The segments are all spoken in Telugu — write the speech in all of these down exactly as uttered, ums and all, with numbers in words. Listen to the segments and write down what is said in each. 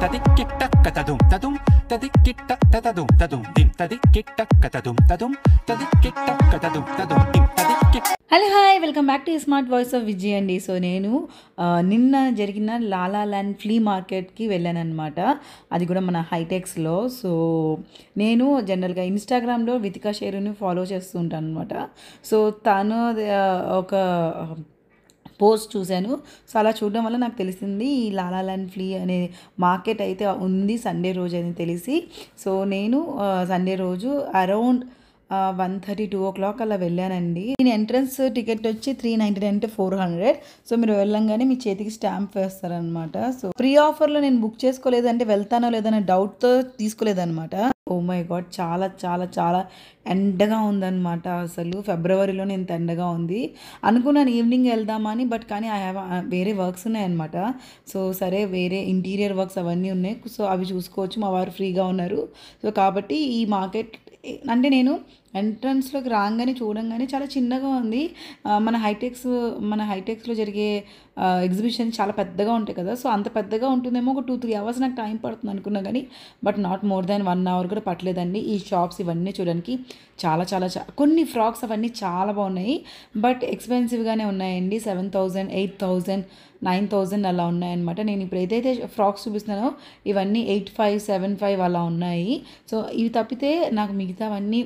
tadikitta katadum tadum tadikitta tatadum tadum dim tadikitta katadum tadum tadikitta katadum tadum dim tadikitta. Hello hi welcome back to smart voice of Vijay అండి. సో నేను నిన్న జరిగిన లాలా ల్యాండ్ ఫ్లీ మార్కెట్కి వెళ్ళాను అనమాట. అది కూడా మన హైటెక్స్లో. సో నేను జనరల్గా ఇన్స్టాగ్రామ్లో వితికా షేరుని ఫాలో చేస్తూ ఉంటాను అనమాట. సో తను ఒక పోస్ట్ చూశాను. సో అలా చూడడం వల్ల నాకు తెలిసింది ఈ లాలా ల్యాండ్ ఫ్లీ అనే మార్కెట్ అయితే ఉంది సండే రోజు అని తెలిసి, సో నేను సండే రోజు around one thirty two o'clock అలా వెళ్ళానండి. దీని ఎంట్రన్స్ టికెట్ వచ్చి త్రీ నైంటీ నైన్ అంటే ఫోర్ హండ్రెడ్. సో మీరు వెళ్ళంగానే మీ చేతికి స్టాంప్ వేస్తారనమాట. సో ప్రీ ఆఫర్లో నేను బుక్ చేసుకోలేదు, అంటే వెళ్తానో లేదనే డౌట్తో తీసుకోలేదనమాట. ఓ మై గాడ్, చాలా చాలా చాలా ఎండగా ఉందన్నమాట. అసలు ఫిబ్రవరిలోనే ఇంత ఎండగా ఉంది. అనుకున్నాను ఈవినింగ్ వెళ్దామని, బట్ కానీ ఐ హ్యావ్ వేరే వర్క్స్ ఉన్నాయన్నమాట. సో సరే వేరే ఇంటీరియర్ వర్క్స్ అవన్నీ ఉన్నాయి, సో అవి చూసుకోవచ్చు. మా వారు ఫ్రీగా ఉన్నారు. సో కాబట్టి ఈ మార్కెట్ అంటే నేను ఎంట్రన్స్లోకి రాగానే చూడంగానే చాలా చిన్నగా ఉంది. మన హైటెక్స్ మన హైటెక్స్లో జరిగే ఎగ్జిబిషన్ చాలా పెద్దగా ఉంటాయి కదా, సో అంత పెద్దగా ఉంటుందేమో. ఒక టూ త్రీ అవర్స్ నాకు టైం పడుతుంది అనుకున్నా కానీ, but not more than one hour కూడా పట్టలేదండి ఈ షాప్స్ ఇవన్నీ చూడడానికి. చాలా చాలా చా కొన్ని ఫ్రాక్స్ అవన్నీ చాలా బాగున్నాయి, బట్ ఎక్స్పెన్సివ్గానే ఉన్నాయండి. Seven thousand eight thousand nine thousand అలా ఉన్నాయన్నమాట. నేను ఇప్పుడు ఏదైతే ఫ్రాక్స్ చూపిస్తున్నానో ఇవన్నీ ఎయిట్ ఫైవ్ సెవెన్ ఫైవ్ అలా ఉన్నాయి. సో ఇవి తప్పితే నాకు మిగతావన్నీ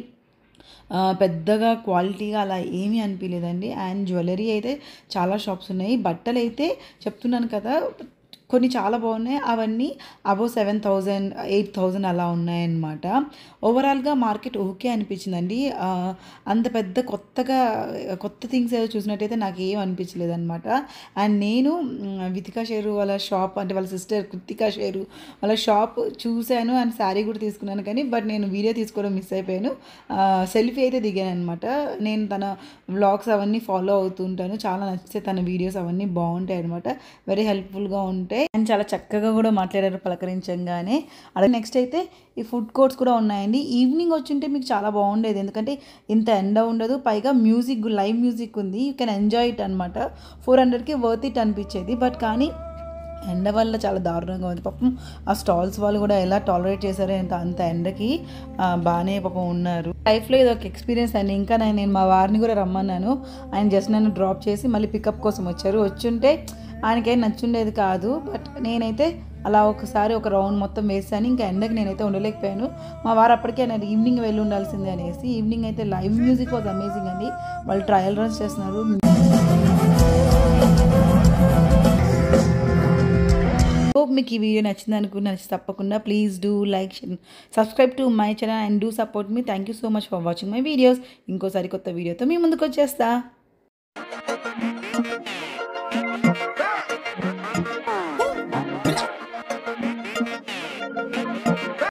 పెద్దగా క్వాలిటీగా అలా ఏమీ అనిపించలేదండి. అండ్ జ్యువెలరీ అయితే చాలా షాప్స్ ఉన్నాయి. బట్టలు అయితే చెప్తున్నాను కదా, కొన్ని చాలా బాగున్నాయి. అవన్నీ above seven thousand eight thousand అలా ఉన్నాయన్నమాట. ఓవరాల్గా మార్కెట్ ఓకే అనిపించిందండి. అంత పెద్ద కొత్తగా కొత్త థింగ్స్ ఏదో చూసినట్టయితే నాకు ఏం అనిపించలేదు అనమాట. అండ్ నేను వితికా షేరు వాళ్ళ షాప్, అంటే వాళ్ళ సిస్టర్ కృతికా షేరు వాళ్ళ షాప్ చూశాను అండ్ శారీ కూడా తీసుకున్నాను కానీ, బట్ నేను వీడియో తీసుకోవడం మిస్ అయిపోయాను. సెల్ఫీ అయితే దిగాను అనమాట. నేను తన వ్లాగ్స్ అవన్నీ ఫాలో అవుతుంటాను, చాలా నచ్చితే తన వీడియోస్ అవన్నీ బాగుంటాయి అనమాట. వెరీ హెల్ప్ఫుల్గా ఉంటాయి అండ్ చాలా చక్కగా కూడా మాట్లాడారు పలకరించంగానే. అదే నెక్స్ట్ అయితే ఈ ఫుడ్ కోర్ట్స్ కూడా ఉన్నాయండి. ఈవినింగ్ వచ్చుంటే మీకు చాలా బాగుండేది, ఎందుకంటే ఇంత ఎండ ఉండదు, పైగా మ్యూజిక్ లైవ్ మ్యూజిక్ ఉంది. యూ కెన్ ఎంజాయ్ ఇట్ అనమాట. ఫోర్ హండ్రెడ్కి వర్త్ ఇట్ అనిపించేది. బట్ కానీ ఎండ వల్ల చాలా దారుణంగా ఉంది. పాపం ఆ స్టాల్స్ వాళ్ళు కూడా ఎలా టాలరేట్ చేశారో అంత అంత ఎండకి బాగానే పాపం ఉన్నారు. లైఫ్లో ఇది ఒక ఎక్స్పీరియన్స్ అండి. ఇంకా నేను నేను మా వారిని కూడా రమ్మన్నాను. ఆయన జస్ట్ నన్ను డ్రాప్ చేసి మళ్ళీ పికప్ కోసం వచ్చారు. వచ్చుంటే ఆయనకేం నచ్చుండేది కాదు, బట్ నేనైతే అలా ఒకసారి ఒక రౌండ్ మొత్తం వేసాను. ఇంకా ఎండకి నేనైతే ఉండలేకపోయాను. మా వారు అప్పటికే అన్నారు ఈవినింగ్ వెళ్ళి ఉండాల్సిందే అనేసి. ఈవినింగ్ అయితే లైవ్ మ్యూజిక్ వాజ్ అమేజింగ్ అండి. వాళ్ళు ట్రయల్ రన్స్ చేస్తున్నారు. హోప్ మీకు ఈ వీడియో నచ్చింది అనుకున్నా. నచ్చి తప్పకుండా please do like, subscribe to my channel and do support me. Thank you so much for watching my videos. ఇంకోసారి కొత్త వీడియోతో మీ ముందుకు వచ్చేస్తా.